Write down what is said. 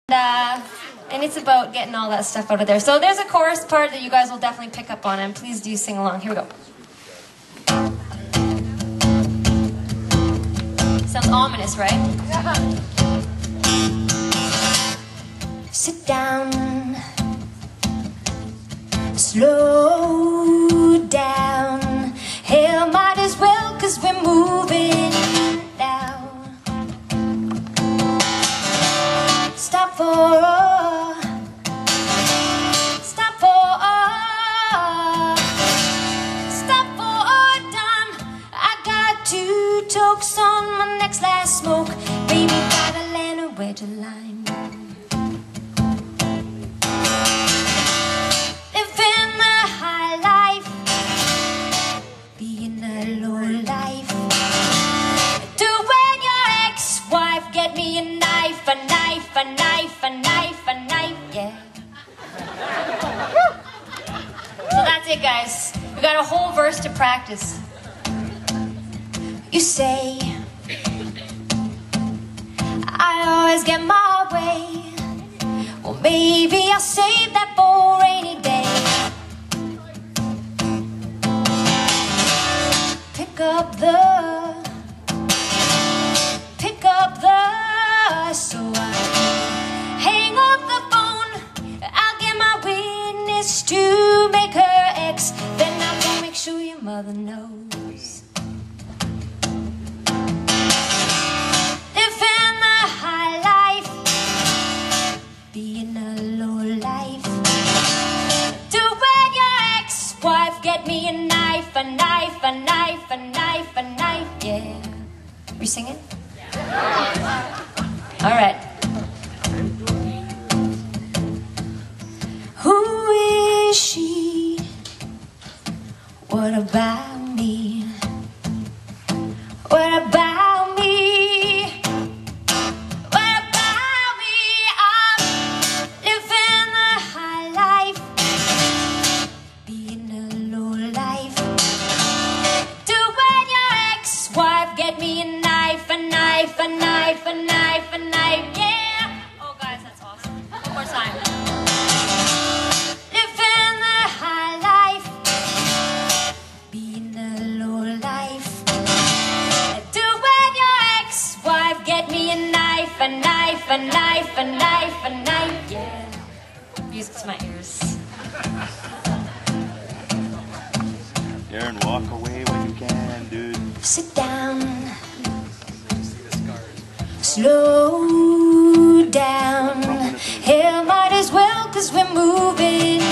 And it's about getting all that stuff out of there. So there's a chorus part that you guys will definitely pick up on, and please do sing along. Here we go. Sounds ominous, right? Sit down, slow down. Hell, might as well, 'cause we're moving now. Stop for tokes on my next last smoke. Baby, got a lantern, where to line? Living the high life, being a low life. Doing your ex-wife, get me a knife, a knife, a knife, a knife, a knife, yeah. So that's it, guys. We got a whole verse to practice. You say I always get my way. Well, maybe I'll save that for a rainy day. Pick up the so I hang up the phone. I'll get my witness to make her ex. Then I'll go make sure your mother knows. Get me a knife, a knife, a knife, a knife, a knife, yeah. Are you singing? All right. Who is she? What about me? What about me? What about me? I'm living the high life, being a get me a knife, a knife, a knife, a knife, a knife, yeah! Oh, guys, that's awesome. One more time. Living the high life, being a low life. Doing your ex-wife, get me a knife, a knife, a knife, a knife, a knife, yeah. Music to my ears. Darren, walk away when you can, dude. Sit down, slow down. Hell, might as well, 'cause we're moving